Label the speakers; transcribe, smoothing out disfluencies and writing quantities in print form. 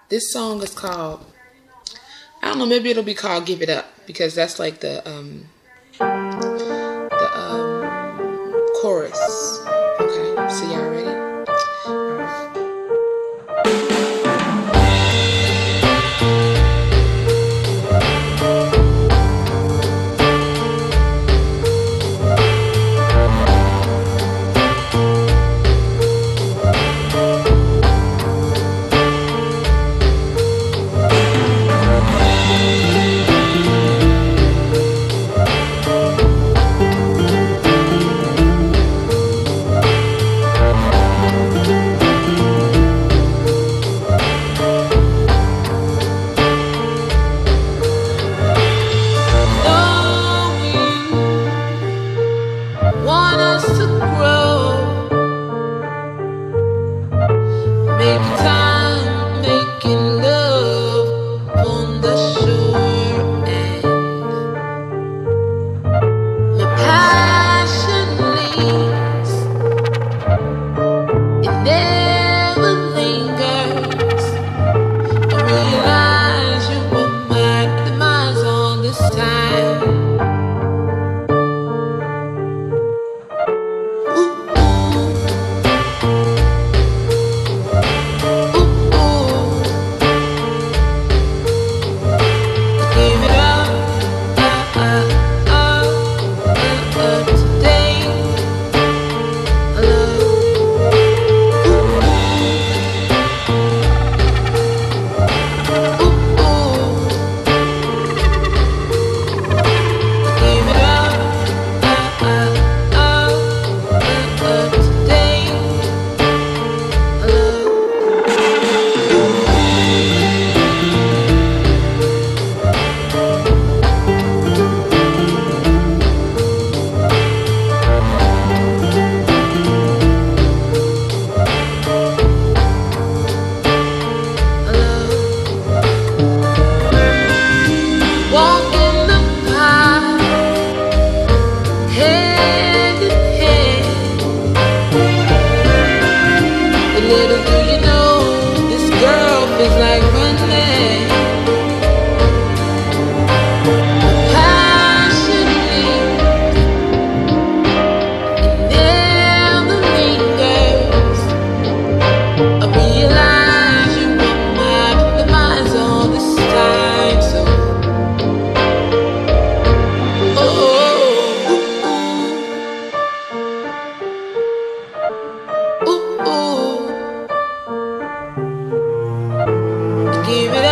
Speaker 1: This song is called, I don't know, maybe it'll be called Give It Up, because that's like the chorus. Okay, so y'all ready? Want us to grow, making time, making love on the shore, and my passion leaves, it never lingers. I realize you were my demise all this time. Little do you know, this girl feels like running. Passionately, it never lingers. I realize you were my demise all this time. So, give it